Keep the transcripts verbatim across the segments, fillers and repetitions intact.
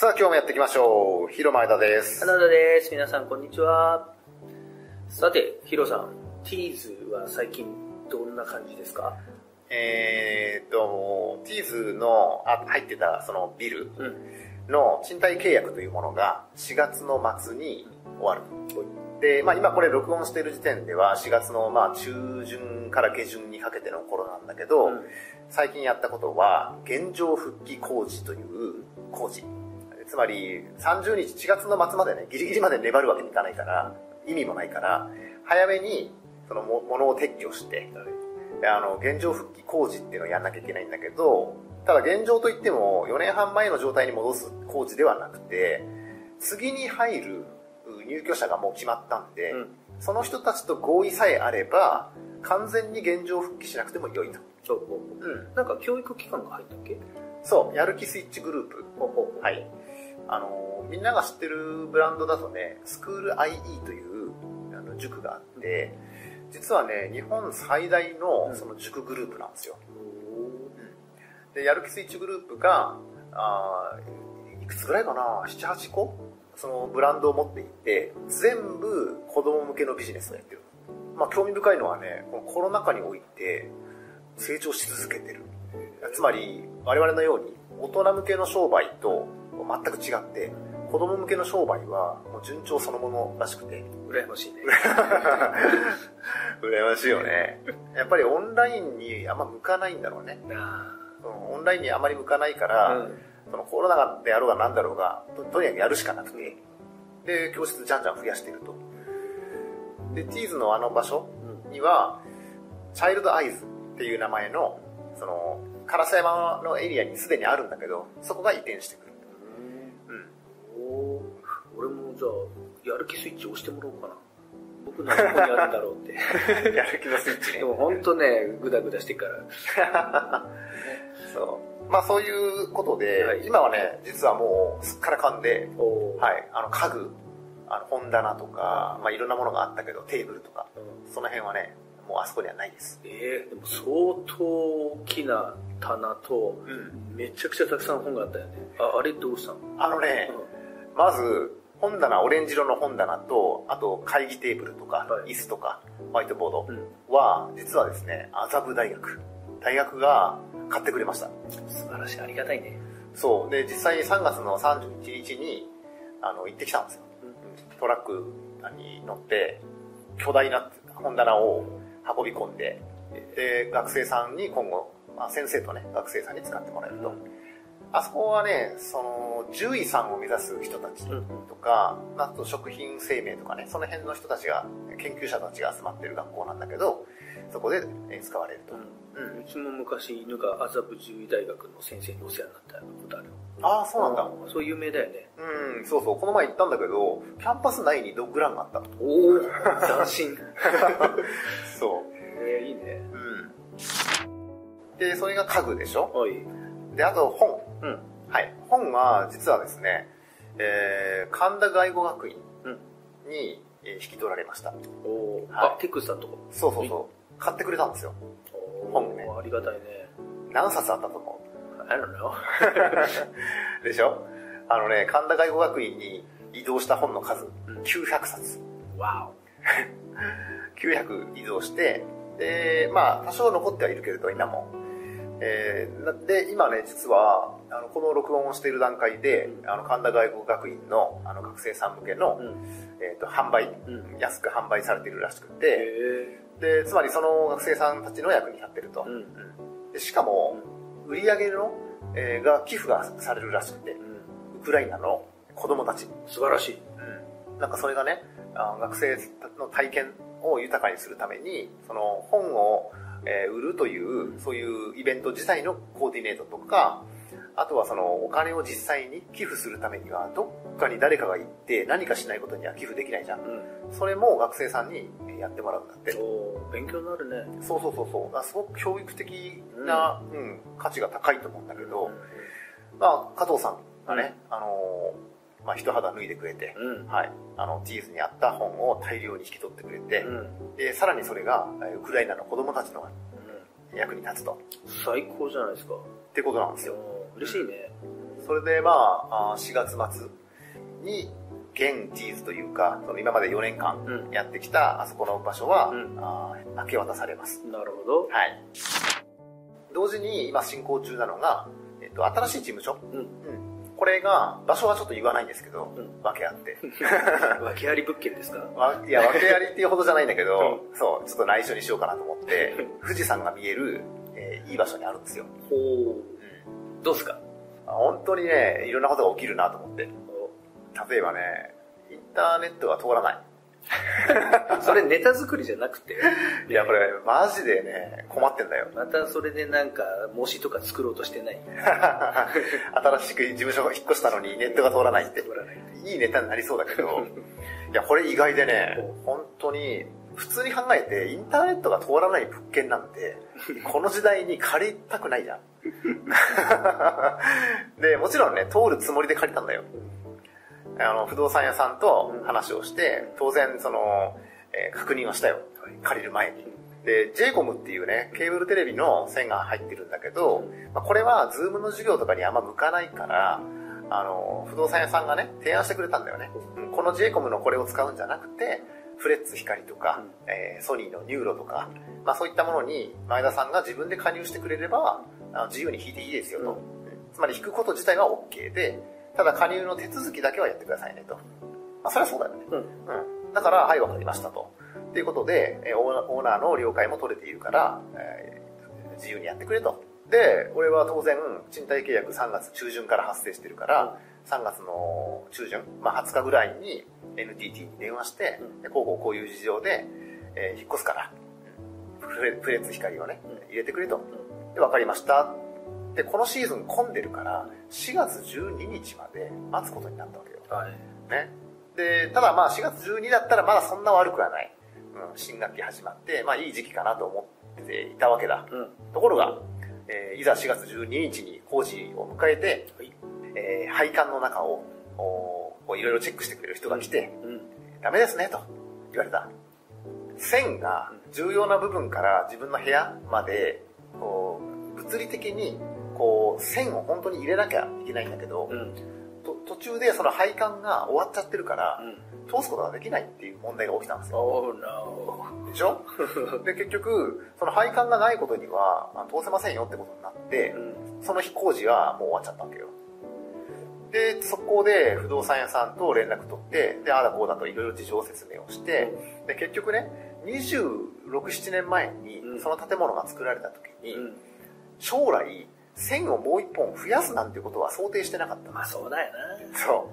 さあ今日もやっていきましょう。ヒロ前田です。 花田です。皆さんこんにちは。さて、ヒロさん、ティーズは最近どんな感じですか？ えーっと、ティーズのあ入ってたそのビルの賃貸契約というものがしがつの末に終わる。で、まあ今これ録音している時点ではしがつのまあ中旬から下旬にかけての頃なんだけど、うん、最近やったことは現状復帰工事という工事。つまりさんじゅうにち、しがつの末までね、ギリギリまで粘るわけにいかないから、意味もないから、早めにそのものを撤去して、であの現状復帰工事っていうのをやんなきゃいけないんだけど、ただ現状といってもよねんはんまえの状態に戻す工事ではなくて、次に入る入居者がもう決まったんで、うん、その人たちと合意さえあれば完全に現状復帰しなくても良いと。 そう、うん、なんか教育機関が入ったっけ？ そう、やる気スイッチグループ。ほうほうほう、はい。あのみんなが知ってるブランドだとね、スクール アイイー というあの塾があって、実はね、日本最大のその塾グループなんですよ。うん、で、やる気スイッチグループが、あいくつぐらいかな、なな、はちこそのブランドを持っていて、全部子供向けのビジネスをやってる。まあ興味深いのはね、このコロナ禍において成長し続けてる。つまり我々のように大人向けの商売と全く違って、子供向けの商売はもう順調そのものらしくて。 羨ましいね。 羨ましいよね。やっぱりオンラインにあんま向かないんだろうね。オンラインにあまり向かないから、うん、そのコロナであろうがなんだろうが、と, とにかくやるしかなくて。で、教室じゃんじゃん増やしていると。で、ティーズのあの場所には、うん、チャイルドアイズっていう名前の、その、烏山のエリアにすでにあるんだけど、そこが移転してくる。 うん。お俺もじゃあ、やる気スイッチ押してもらおうかな。僕のどこにあるんだろうって。 やる気のスイッチね。 でも本当ね、グダグダしてから。 そう。まあそういうことで、はい、今はね、実はもうすっからかんで、はい、あの家具、あの本棚とか、まあいろんなものがあったけど、テーブルとか、うん、その辺はね、もうあそこにはないです。 えー、でも相当大きな棚と、うん、めちゃくちゃたくさん本があったよね。あ、あれどうしたの？ あのね、うん、まず、本棚、オレンジ色の本棚と、あと会議テーブルとか、はい、椅子とか、ホワイトボードは、うん、実はですね、麻布大学。大学が買ってくれました。 素晴らしい、ありがたいね。 そう。で、実際にさんがつのさんじゅういちにちに、あの、行ってきたんですよ。うん、トラックに乗って、巨大な本棚を運び込んで、で、学生さんに今後、まあ、先生とね、学生さんに使ってもらえると。うん、あそこはね、その、獣医さんを目指す人たちとか、うん、あと食品生命とかね、その辺の人たちが、研究者たちが集まってる学校なんだけど、そこで使われると。 うんうん、うちも昔、犬が麻布獣医大学の先生にお世話になったことある。 ああ、そうなんだ。 そう有名だよね。 うん、そうそう。この前行ったんだけど、キャンパス内にドッグランがあった。 おお、斬新。 そう。 えー、いいね。 うん。で、それが家具でしょ？ はい。 で、あと本。 うん。 はい。本は、実はですね、えー、神田外語学院に、うん、引き取られました。 おー。はい、あ、テックスさんとこ。 そうそうそう。買ってくれたんですよ。本ね。 ありがたいね。 何冊あったと思う？ I don't know. でしょ？あのね、神田外語学院に移動した本の数、きゅうひゃくさつ。 わお。 きゅうひゃく移動して、で、まあ、多少残ってはいるけれど、今も。えー、で、今ね、実は、あの、この録音をしている段階で、うん、あの、神田外国学院の、あの、学生さん向けの、うん、えっと、販売、うん、安く販売されているらしくて、で、つまりその学生さんたちの役に立っていると。うんうん、でしかも、売り上げの、えー、が寄付がされるらしくて、ウクライナの子供たち。 素晴らしい。 うん。なんかそれがね、あ学生の体験を豊かにするために、その本を、えー、売るという、そういうイベント自体のコーディネートとか、あとはそのお金を実際に寄付するためには、どっかに誰かが行って何かしないことには寄付できないじゃん。うん、それも学生さんにやってもらうんだって。 お勉強になるね。 そうそうそうそう。すごく教育的な、うんうん、価値が高いと思うんだけど、うん、まあ、加藤さんがね、うん、あのー、まあ、一肌脱いでくれて、うん、はい、あの、ティーズにあった本を大量に引き取ってくれて、うん、で、さらにそれが、ウクライナの子供たちの役に立つと。 最高じゃないですか。 ってことなんですよ。 嬉しいね。 それでまあ、しがつ末に、現ティーズというか、その今までよねんかんやってきたあそこの場所は、うん、あ明け渡されます。 なるほど。 はい。同時に今進行中なのが、えっと、新しい事務所。うん。うん、これが、場所はちょっと言わないんですけど、うん、訳あって。 訳あり物件ですか？ いや、訳ありっていうほどじゃないんだけど、うん、そう、ちょっと内緒にしようかなと思って、富士山が見える、えー、いい場所にあるんですよ。 ほう。うん、どうですか？ 本当にね、いろんなことが起きるなと思って。例えばね、インターネットが通らない。 それネタ作りじゃなくて。 いや、これマジでね、困ってんだよ。 またそれでなんか、模試とか作ろうとしてない？ 新しく事務所が引っ越したのにネットが通らないって。通らない。いいネタになりそうだけど、いや、これ意外でね、本当に、普通に考えてインターネットが通らない物件なんて、この時代に借りたくないじゃん。で、もちろんね、通るつもりで借りたんだよ。あの、不動産屋さんと話をして、当然、その、えー、確認はしたよ。借りる前に。で、ジェイコムっていうね、ケーブルテレビの線が入ってるんだけど、まあ、これはズームの授業とかにあんま向かないから、あの、不動産屋さんがね、提案してくれたんだよね。この ジェイコム のこれを使うんじゃなくて、フレッツ光とか、えー、ソニーのニューロとか、まあそういったものに前田さんが自分で加入してくれれば、あの自由に引いていいですよと。うん、つまり引くこと自体は OK で、ただ加入の手続きだけはやってくださいねと。まあそれはそうだよね。うん。うん。だから、はい、わかりましたと。ということで、えー、オーナーの了解も取れているから、えー、自由にやってくれと。で、俺は当然、賃貸契約さんがつちゅうじゅんから発生してるから、さんがつの中旬、まあはつかぐらいに エヌティーティー に電話して、うん、こうこうこういう事情で、えー、引っ越すから、フレプレッツ光をね、入れてくれと。で、わかりました。で、このシーズン混んでるから、しがつじゅうににちまで待つことになったわけよ。はい。ね。で、ただまあしがつじゅうにだったらまだそんな悪くはない。うん、新学期始まって、まあいい時期かなと思っていたわけだ。うん、ところが、えー、いざしがつじゅうににちに工事を迎えて、はい、えー、配管の中をいろいろチェックしてくれる人が来て、うんうん、ダメですねと言われた。線が重要な部分から自分の部屋までこう物理的にこう線を本当に入れなきゃいけないんだけど、うん、と途中でその配管が終わっちゃってるから、うん、通すことができないっていう問題が起きたんですよ。 Oh, no. でしょで結局その配管がないことには通せませんよってことになって、うん、その日工事はもう終わっちゃったわけよ。で、そこで不動産屋さんと連絡取って、で、ああだこうだといろいろ事情説明をして、で、結局ね、にじゅうろく、ななねんまえにその建物が作られた時に、うん、将来、線をもう一本増やすなんていうことは想定してなかった。 まあそうだよな。 そう。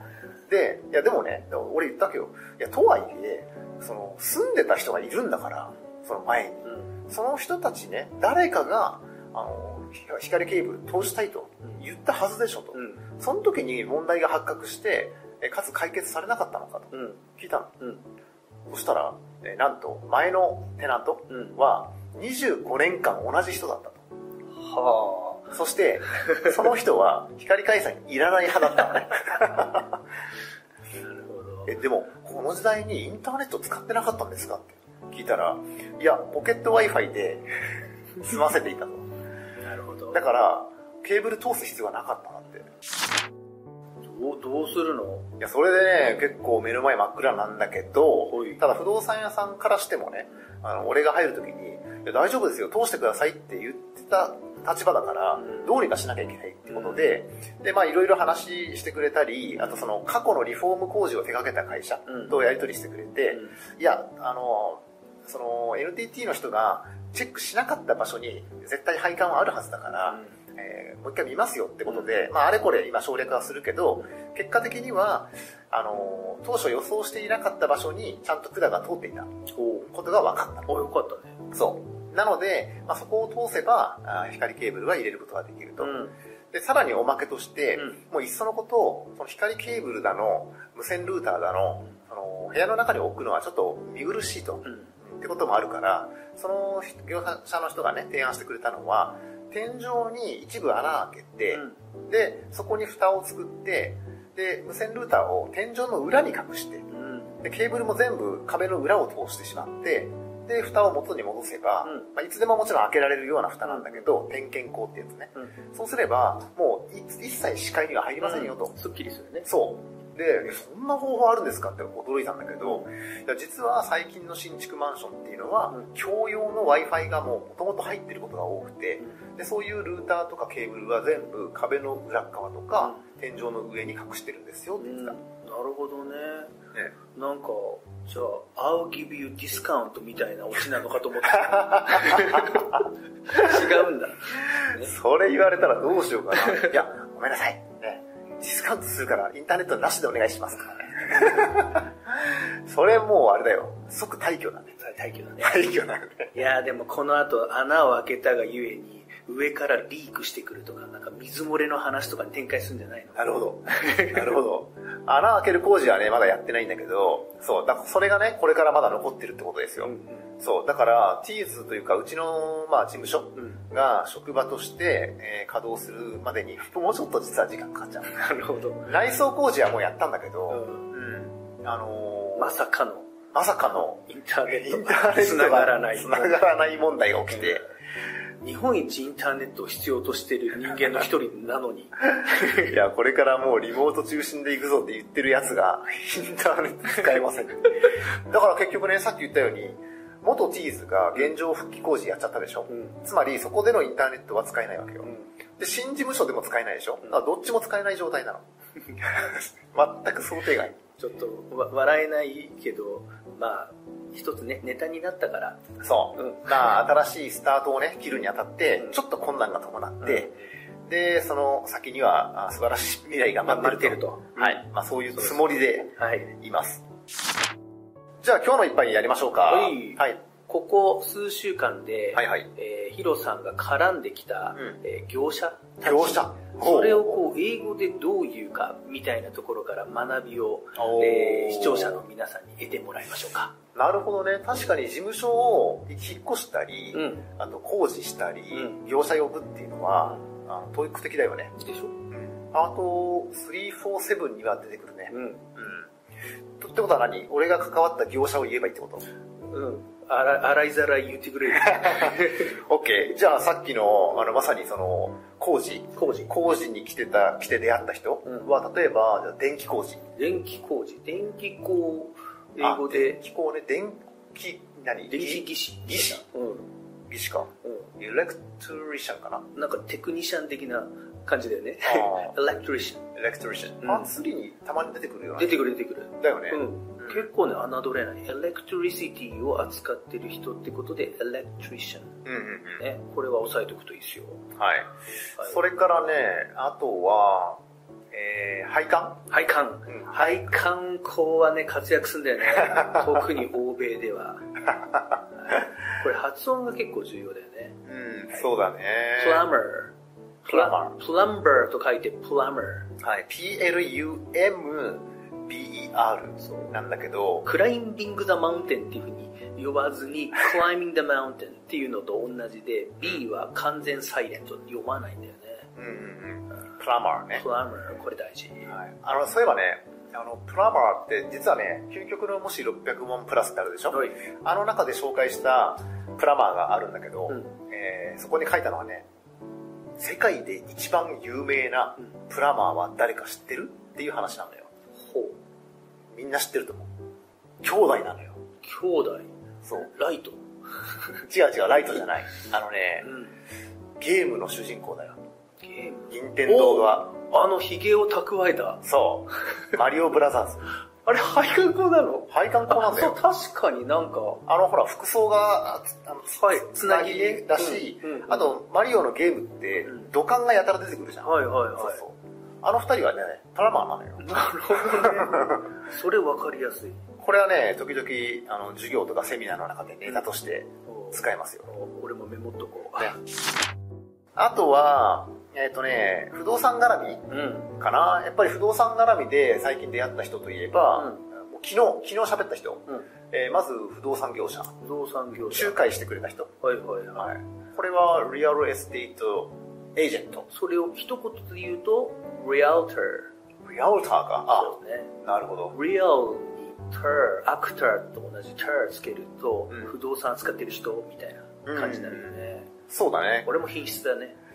で、いやでもね、俺言ったわけよ。いや、とはいえ、その、住んでた人がいるんだから、その前に。うん、その人たちね、誰かが、あの、光ケーブル通したいと言ったはずでしょと。うん、その時に問題が発覚して、かつ解決されなかったのかと聞いたの。うん、そしたら、なんと前のテナントはにじゅうごねんかん同じ人だったと。はあ。そして、その人は光回線いらない派だったのね。なるほど。え、でも、この時代にインターネット使ってなかったんですかって聞いたら、いや、ポケット Wi-Fi で済ませていたと。 なるほど。 だから、ケーブル通す必要はなかったなって。 どう、どうするの？ いや、それでね、結構目の前真っ暗なんだけど、ただ不動産屋さんからしてもね、あの、俺が入るときに、いや、大丈夫ですよ、通してくださいって言ってた立場だから、うん、どうにかしなきゃいけないってことで、うん、で、まあいろいろ話してくれたり、あとその過去のリフォーム工事を手掛けた会社とやり取りしてくれて、うん、いや、あの、その エヌティーティー の人がチェックしなかった場所に絶対配管はあるはずだから、うん、えー、もう一回見ますよってことで、まああれこれ今省略はするけど、結果的には、あの、当初予想していなかった場所にちゃんと管が通っていたことが分かった。 お、よかったね。 そう。なので、まあ、そこを通せばあ光ケーブルは入れることができると。うん、で、さらにおまけとして、うん、もういっそのことを、その光ケーブルだの、無線ルーターだの、その部屋の中に置くのはちょっと見苦しいと。うん、ってこともあるから、その業者の人がね、提案してくれたのは、天井に一部穴開けて、うん、で、そこに蓋を作って、で、無線ルーターを天井の裏に隠して、うん、で、ケーブルも全部壁の裏を通してしまって、で、蓋を元に戻せば、うん、まあ、いつでももちろん開けられるような蓋なんだけど、点検口ってやつね、うん。そうすれば、も一切視界には入りませんよと。 うん、すっきりするね。 そう。で、そんな方法あるんですかって驚いたんだけど、いや実は最近の新築マンションっていうのは、うん、共用の Wi-Fi がもう元々入ってることが多くて、うん、で、そういうルーターとかケーブルは全部壁の裏側とか、うん、天井の上に隠してるんですよって言ってた。 うん、なるほどね。ね、なんか、じゃあ、I'll give you discount みたいなオチなのかと思ってた。違うんだ、ね。 それ言われたらどうしようかな。いや、ごめんなさい。ね、ディスカウントするからインターネットなしでお願いしますからね。それもうあれだよ。即退去なんで。 退去だね。 退去なんで。 いや、でもこの後穴を開けたがゆえに、上からリークしてくるとか、なんか水漏れの話とかに展開するんじゃないの？ なるほど。なるほど。穴開ける工事はね、まだやってないんだけど、そう、だからそれがね、これからまだ残ってるってことですよ。うんうん、そう、だから、ティーズというか、うちの、まあ、事務所が職場として、えー、稼働するまでに、もうちょっと実は時間かかっちゃう。 なるほど。 内装工事はもうやったんだけど、うん。うん、あのー、 まさかの。 まさかの、 インターネット。 インターネットが繋がらない。 繋がらない問題が起きて、うん日本一インターネットを必要としている人間の一人なのに。 いや、これからもうリモート中心で行くぞって言ってるやつが、インターネット使えません。だから結局ね、さっき言ったように、元ティーズが現状復帰工事やっちゃったでしょ。うん、つまり、そこでのインターネットは使えないわけよ。うん、で、新事務所でも使えないでしょ。だからどっちも使えない状態なの。全く想定外。 ちょっと、笑えないけど、まあ、一つね、ネタになったから。 そう。うん、まあ、新しいスタートをね、切るにあたって、ちょっと困難が伴って、うん、で、その先には素晴らしい未来が待ってると。るとはい。まあ、そういうつもりでいます。はい、じゃあ、今日の一杯やりましょうか。 はい。はい。ここ数週間で、 はいはい、 えー、ヒロさんが絡んできた、うんえー、業者たち業者それをこう英語でどう言うかみたいなところから学びを、えー、視聴者の皆さんに得てもらいましょうか。 なるほどね。確かに事務所を引っ越したり、うん、あと工事したり、うん、業者呼ぶっていうのは、うん、あの教育的だよね。 でしょ、うん、 あと、さんびゃくよんじゅうななには出てくるね。うん。うん。ってことは何？俺が関わった業者を言えばいいってこと？ うん。あら、洗いざらい言ってくれる。 オッケー。じゃあさっきの、あの、まさにその、工事。 工事。 工事に来てた、来て出会った人は、うん、例えば、電気工事。 電気工事。電気工、英語で。 電気工ね、電気、何電気技師。 技師。うん。技師か。うん。エレクトリシャンかな。 なんかテクニシャン的な感じだよね。エレクトリシャン。 エレクトリシャン。パーツスリーにたまに出てくるよね。 出てくる出てくる。 だよね。 うん。結構ね、侮れない。エレクトリシティを扱ってる人ってことで、エレクトリシャン。うんうんうん。ね、これは押さえておくといいですよ。 はい。はい、それからね、あとは、えー、配管配管。うん、配管工はね、活躍するんだよね。特に欧米では。これ発音が結構重要だよね。 うん、はい、そうだね。 プラマー。プラマー。プランバーと書いてプラマー。 はい。ピーエルユーエムビーイーアール なんだけど、 クラインビング・ザ・マウンテンっていうふうに呼ばずに、クライミング・ザ・マウンテンっていうのと同じで、B は完全サイレント読まないんだよね。うんうんうん。プラマーね。 プラマー、これ大事。 はい。あの、そういえばね、あの、プラマーって実はね、究極のもしろっぴゃくもんプラスってあるでしょ、はい、あの中で紹介したプラマーがあるんだけど、うんえー、そこに書いたのはね、世界で一番有名なプラマーは誰か知ってるっていう話なんだよ。ほう。みんな知ってると思う。兄弟なのよ。 兄弟そう。 ライト違う違う、ライトじゃない。あのね、うん、ゲームの主人公だよ。 ゲーム任天堂が。 あのヒゲを蓄えた。 そう。マリオブラザーズ。 あれ、配管工なの？ 配管工なんだよ。 そう、確かになんか。 あの、ほら、服装が、あの、はい、つなぎだし、うんうんうん、あと、マリオのゲームって、土管がやたら出てくるじゃん。 はいはいはい。 そうそう。あの二人はね、プラマーなのよ。 なるほどね。それ分かりやすい。 これはね、時々、あの、授業とかセミナーの中でネタとして使えますよ。 俺もメモっとこう。 ね、あとは、えっとね、不動産絡みかな、うん、やっぱり不動産絡みで最近出会った人といえば、うん、もう昨日、昨日喋った人、うんえー、まず不動産業者。 不動産業者。 仲介してくれた人。 はいはいはい。 これはリアルエステートエージェント。 それを一言で言うと、リアルター。 リアルターか。あ、 そうですね。 なるほど。 リアルにター、アクターと同じターつけると、うん、不動産使ってる人みたいな感じになるよね。 うん、そうだね。 これも品質だね。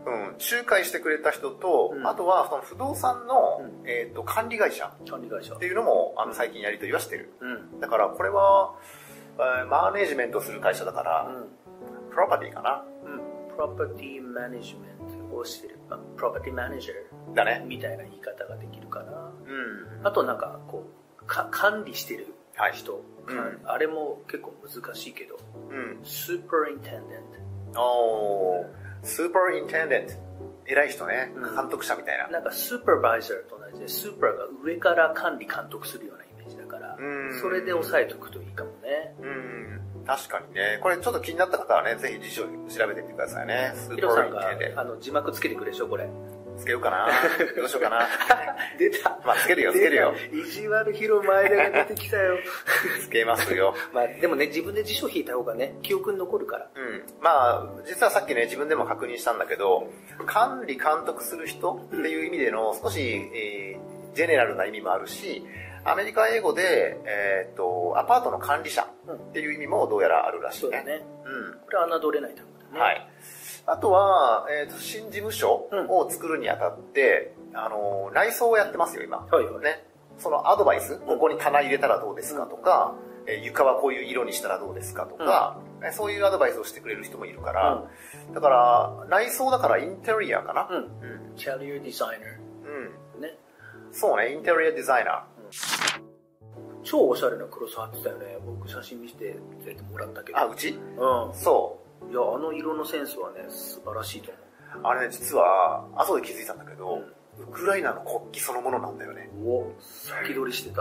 うん、仲介してくれた人と、うん、あとはその不動産の、うん、えーと、管理会社管理会社っていうのもあの最近やり取りはしてる、うん、だからこれは、えー、マネジメントする会社だから、うん、プロパティかな、 うん、プロパティマネジメントをしてる、プロパティマネージャーだねみたいな言い方ができるかな、うん、あとなんかこうか管理してる人、はい、うん、あれも結構難しいけど、うん、スーパーインテンデントおースーパーインテンデント偉い人ね、うん、監督者みたいななんかスーパーバイザーと同じでスーパーが上から管理監督するようなイメージだから、うん、それで押さえておくといいかもね、 うん、確かにねこれちょっと気になった方はねぜひ辞書調べてみてくださいねスーパーインテンデントあの字幕つけてくれでしょこれつけようかなどうしようかな出たまあつけるよつけるよ意地悪ヒロ前田が出てきたよつけますよまあでもね自分で辞書引いた方がね記憶に残るからうんまあ実はさっきね自分でも確認したんだけど管理監督する人っていう意味での少し、えー、ジェネラルな意味もあるしアメリカ英語で、えー、とアパートの管理者っていう意味もどうやらあるらしいね、 そうだね、うん、これは侮れない単語だねはいあとは、えーと、新事務所を作るにあたって、うん、あの内装をやってますよ今、はいはいね、そのアドバイス、ここに棚入れたらどうですかとか、うん、床はこういう色にしたらどうですかとか、うん、そういうアドバイスをしてくれる人もいるから、うん、だから内装だからインテリアかな、うんうん、 インテリアデザイナー、 うんね、そうねインテリアデザイナー、 うん、超おしゃれなクロス貼ってたよね僕写真見せてもらったけどあうち、 うん、 そういやあの色のセンスはね素晴らしいと思うあれね実は後で気づいたんだけど、うん、ウクライナの国旗そのものなんだよねお先取りしてた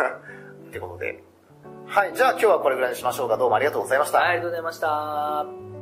ってことではいじゃあ今日はこれぐらいにしましょうかどうもありがとうございましたありがとうございました。